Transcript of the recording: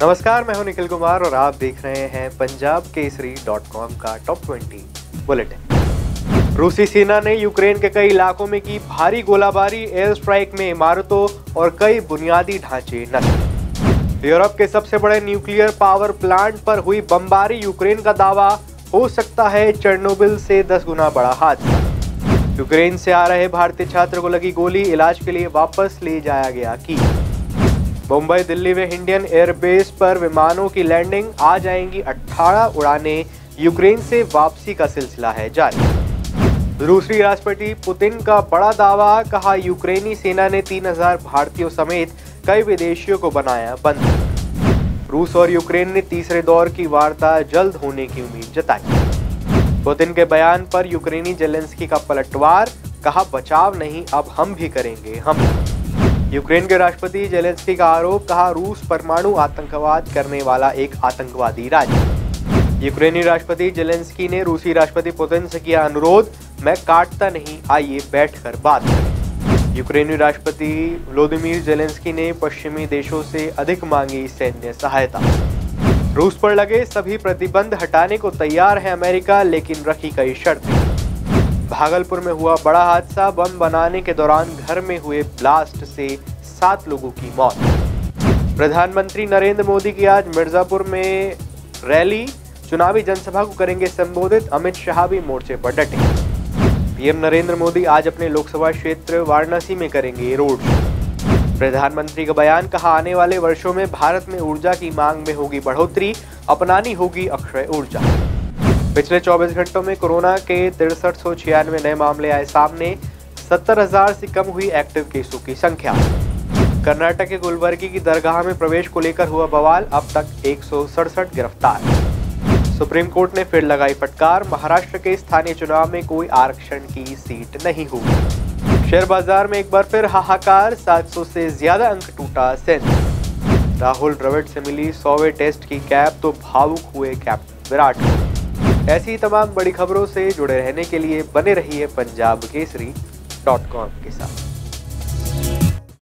नमस्कार, मैं हूं निखिल कुमार और आप देख रहे हैं पंजाब केसरी.com का टॉप 20 बुलेटिन। रूसी सेना ने यूक्रेन के कई इलाकों में की भारी गोलाबारी, एयर स्ट्राइक में इमारतों और कई बुनियादी ढांचे नष्ट। यूरोप के सबसे बड़े न्यूक्लियर पावर प्लांट पर हुई बमबारी, यूक्रेन का दावा, हो सकता है चेरनोबिल से 10 गुना बड़ा हादसा। यूक्रेन से आ रहे भारतीय छात्र को लगी गोली, इलाज के लिए वापस ले जाया गया कीव। मुंबई दिल्ली में इंडियन एयरबेस पर विमानों की लैंडिंग, आ जाएंगी 18 उड़ानें, यूक्रेन से वापसी का सिलसिला है जारी। रूसी राष्ट्रपति पुतिन का बड़ा दावा, कहा यूक्रेनी सेना ने 3000 भारतीयों समेत कई विदेशियों को बनाया बंधक। रूस और यूक्रेन ने तीसरे दौर की वार्ता जल्द होने की उम्मीद जताई। पुतिन के बयान पर यूक्रेनी जेलेंस्की का पलटवार, कहा बचाव नहीं अब हम भी करेंगे हमला। यूक्रेन के राष्ट्रपति जेलेंस्की का आरोप, कहा रूस परमाणु आतंकवाद करने वाला एक आतंकवादी राज्य। यूक्रेनी राष्ट्रपति जेलेंस्की ने रूसी राष्ट्रपति पुतिन से किया अनुरोध, मैं काटता नहीं, आइए बैठकर बात करें। यूक्रेनी राष्ट्रपति व्लादिमीर जेलेंस्की ने पश्चिमी देशों से अधिक मांगी सैन्य सहायता। रूस पर लगे सभी प्रतिबंध हटाने को तैयार है अमेरिका, लेकिन रखी कई शर्तें। भागलपुर में हुआ बड़ा हादसा, बम बनाने के दौरान घर में हुए ब्लास्ट से 7 लोगों की मौत। प्रधानमंत्री नरेंद्र मोदी की आज मिर्जापुर में रैली, चुनावी जनसभा को करेंगे संबोधित, अमित शाह भी मोर्चे पर डटे। पीएम नरेंद्र मोदी आज अपने लोकसभा क्षेत्र वाराणसी में करेंगे रोड शो। प्रधानमंत्री का बयान, कहा आने वाले वर्षों में भारत में ऊर्जा की मांग में होगी बढ़ोतरी, अपनानी होगी अक्षय ऊर्जा। पिछले 24 घंटों में कोरोना के 6396 नए मामले आए सामने, 70,000 से कम हुई एक्टिव केसों की संख्या। कर्नाटक के गुलबर्गी की दरगाह में प्रवेश को लेकर हुआ बवाल, अब तक 167 गिरफ्तार। सुप्रीम कोर्ट ने फिर लगाई फटकार, महाराष्ट्र के स्थानीय चुनाव में कोई आरक्षण की सीट नहीं होगी। शेयर बाजार में एक बार फिर हाहाकार, 700 से ज्यादा अंक टूटा सेंसेक्स। राहुल द्रविड़ से मिली 100वें टेस्ट की कैप तो भावुक हुए कैप्टन विराट। ऐसी तमाम बड़ी खबरों से जुड़े रहने के लिए बने रहिए पंजाब केसरी.com के साथ।